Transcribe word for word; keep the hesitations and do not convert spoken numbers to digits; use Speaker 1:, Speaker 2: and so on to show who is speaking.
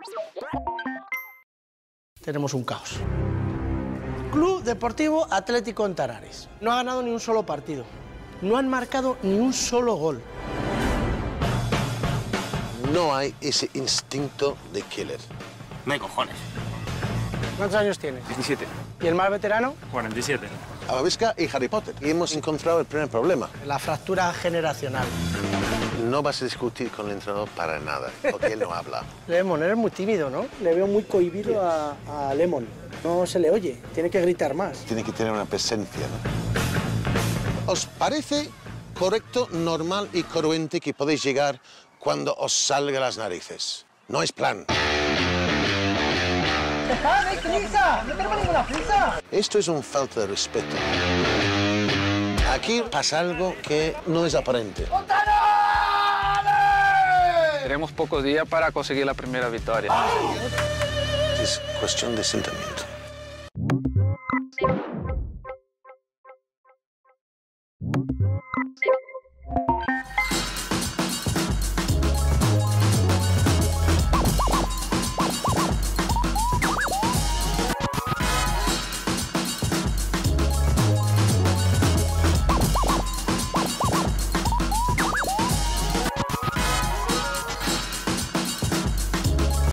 Speaker 1: Tenemos un caos. Club Deportivo Atlético Antarares. No ha ganado ni un solo partido. No han marcado ni un solo gol.
Speaker 2: No hay ese instinto de killer.
Speaker 3: No hay cojones.
Speaker 1: ¿Cuántos años tienes?
Speaker 3: diecisiete.
Speaker 1: ¿Y el más veterano?
Speaker 3: cuarenta y siete.
Speaker 2: Babisca y Harry Potter. Y hemos encontrado el primer problema.
Speaker 1: La fractura generacional.
Speaker 2: No vas a discutir con el entrenador para nada, porque él no habla.
Speaker 1: Lemon, eres muy tímido, ¿no? Le veo muy cohibido a, a Lemon. No se le oye, tiene que gritar más.
Speaker 2: Tiene que tener una presencia, ¿no? ¿Os parece correcto, normal y congruente que podéis llegar cuando os salga las narices? No es plan.
Speaker 1: ¡Ah, no hay prisa! ¡No tenemos ninguna prisa!
Speaker 2: Esto es un falta de respeto. Aquí pasa algo que no es aparente.
Speaker 4: Tenemos pocos días para conseguir la primera victoria.
Speaker 2: Es cuestión de sentimiento.